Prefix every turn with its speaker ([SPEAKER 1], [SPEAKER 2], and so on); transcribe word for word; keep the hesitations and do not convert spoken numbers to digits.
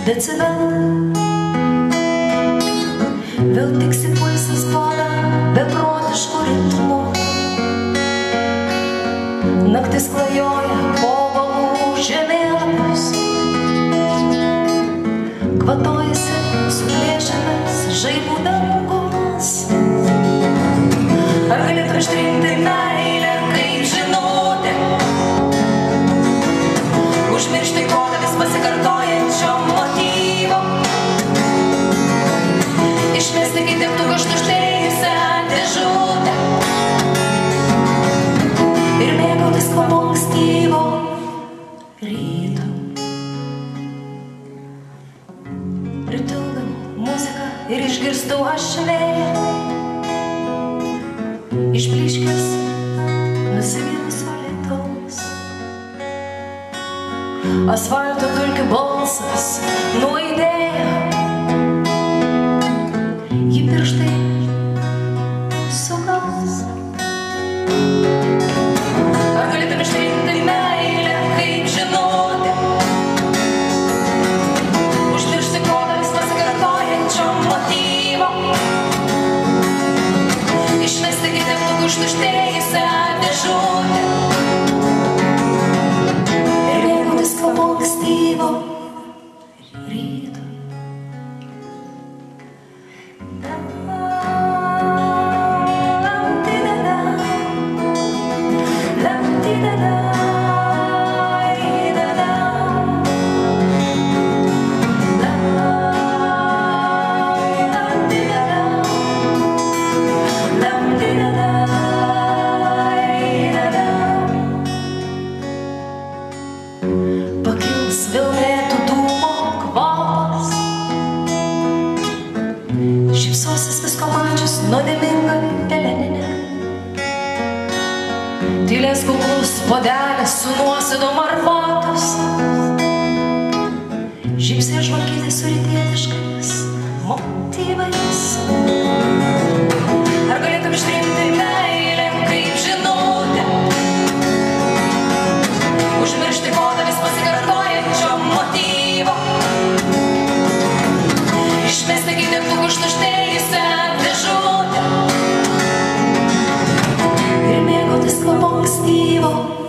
[SPEAKER 1] decibelų. Vėl tiksi pulsas pada beprotiškų ritmų. Naktis klajoja po balų žemėlapius. Kvatojasi suplėšęs žaibų dangus. Ar galėtum ištrinti meilę kaip žinutę? Užmiršti kodą vis pasikartojančio motyvo. Išmesti kaip degtuką ištuštėjusią dėžutę. Ir mėgautis kvapu ankstyvo ryto. Pritildau muziką ir išgirstu aš vėją. Išblyškęs nusivylusio lietaus. Asfalto dulkių balsas nuaidėjo. Ji pirštai sugaus. Ar galėtum ištrinti meilę kaip žinutę? Užmiršti kodą vis pasikartojančio motyvo. Išmesti kaip degtukų ištuštėjusią dėžutę. Ir mėgautis kvapu ankstyvo ryto. Pakils vilnėtų dūmo kvapas. Šypsosis visko mačius nuodėminga peleninė. Tylės kuklus puodelis su nuosėdom arbatos. Žybsė žvalgyti su rytietiškais motyvais. Ar galėtum ištrinti meilę kaip žinutę? Užmiršti kodą vis pasikartojančio motyvo. Išmesti kaip degtukų ištuštėjusią dėžutę. Ir mėgautis kvapu ankstyvo